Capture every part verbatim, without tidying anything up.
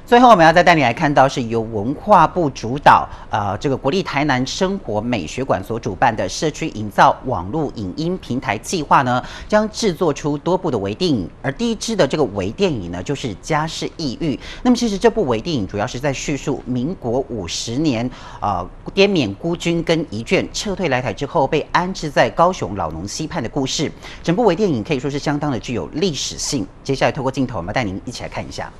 最后，我们要再带你来看到是由文化部主导，呃，这个国立台南生活美学馆所主办的社区营造网络影音平台计划呢，将制作出多部的微电影。而第一支的这个微电影呢，就是《家事异域》。那么，其实这部微电影主要是在叙述民国五十年，呃，滇缅孤军跟遗眷撤退来台之后，被安置在高雄老农溪畔的故事。整部微电影可以说是相当的具有历史性。接下来，透过镜头，我们带您一起来看一下。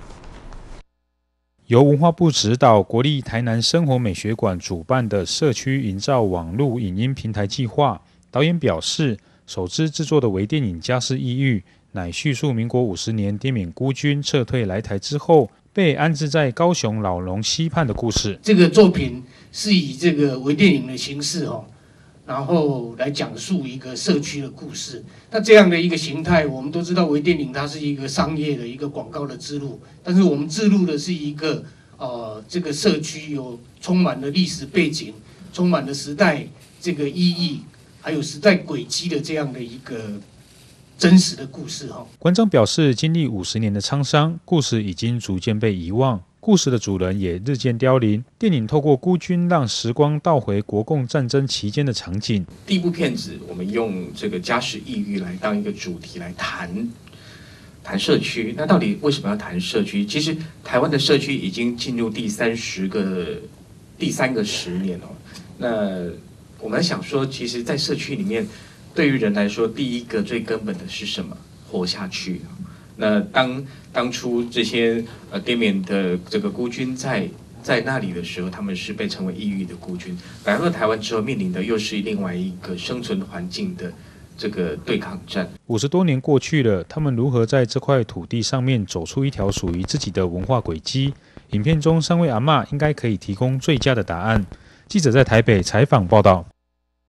由文化部指导、国立台南生活美学馆主办的社区营造网络影音平台计划，导演表示，首支制作的微电影《家事异域》乃叙述民国五十年滇缅孤军撤退来台之后，被安置在高雄老农溪畔的故事。 这个作品是以这个微电影的形式哦，然后来讲述一个社区的故事。那这样的一个形态，我们都知道微电影它是一个商业的一个广告的之路，但是我们记录的是一个呃这个社区有充满了历史背景，充满了时代这个意义，还有时代轨迹的这样的一个真实的故事哈。 馆长表示，经历五十年的沧桑，故事已经逐渐被遗忘。故事的主人也日渐凋零。电影透过孤军，让时光倒回国共战争期间的场景。 第一部片子，我们用这个家事异域来当一个主题来谈谈社区。那到底为什么要谈社区？其实台湾的社区已经进入第三十个、第三个十年哦。那我们想说，其实，在社区里面，对于人来说，第一个最根本的是什么？活下去。那当当初这些呃滇缅的这个孤军在在那里的时候，他们是被称为异域的孤军。来到台湾之后，面临的又是另外一个生存环境的这个对抗战。 五十多年过去了，他们如何在这块土地上面走出一条属于自己的文化轨迹？影片中三位阿嬷应该可以提供最佳的答案。记者在台北采访报道。